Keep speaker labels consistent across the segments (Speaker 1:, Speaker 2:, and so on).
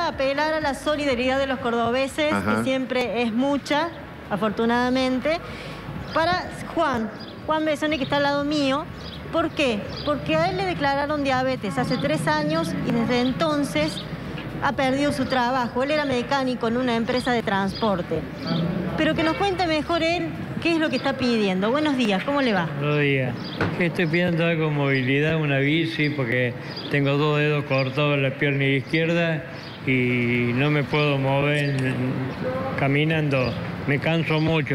Speaker 1: apelar a la solidaridad de los cordobeses, que siempre es mucha, afortunadamente, para Juan Besone, que está al lado mío. ¿Por qué? Porque a él le declararon diabetes hace 3 años y desde entonces ha perdido su trabajo. Él era mecánico en una empresa de transporte. Pero que nos cuente mejor él qué es lo que está pidiendo. Buenos días, ¿cómo le va?
Speaker 2: Buenos días. Estoy pidiendo algo con movilidad, una bici, porque tengo 2 dedos cortados en la pierna izquierda y no me puedo mover caminando. Me canso mucho.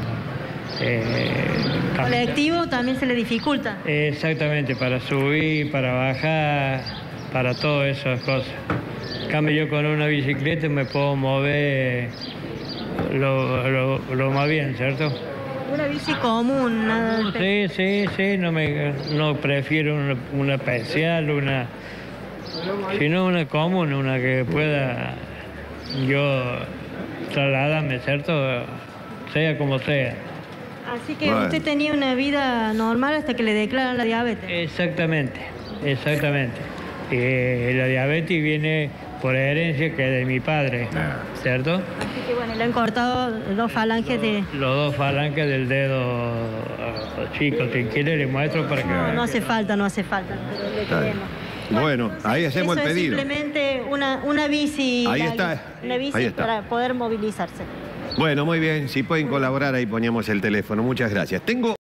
Speaker 1: ¿Colectivo también se le dificulta?
Speaker 2: Exactamente, para subir, para bajar, para todas esas cosas. En cambio, yo con una bicicleta me puedo mover lo más bien, ¿cierto?
Speaker 1: Una bici común, nada.
Speaker 2: Sí, no prefiero una especial, sino una común, una que pueda yo trasladarme, ¿cierto? Sea como sea.
Speaker 1: Así que usted tenía una vida normal hasta que le declaran la diabetes.
Speaker 2: Exactamente. La diabetes viene por herencia, que es de mi padre, ¿cierto?
Speaker 1: Así que bueno, le han cortado 2 falanges de...
Speaker 2: Los 2 falanges del dedo chico. Si quiere le muestro para que...
Speaker 1: No hace falta, no hace falta. Le queremos.
Speaker 3: Bueno, ahí hacemos el pedido.
Speaker 1: Es simplemente una bici.
Speaker 3: Ahí está.
Speaker 1: Una bici para poder movilizarse.
Speaker 3: Bueno, muy bien. Si pueden colaborar, ahí ponemos el teléfono. Muchas gracias.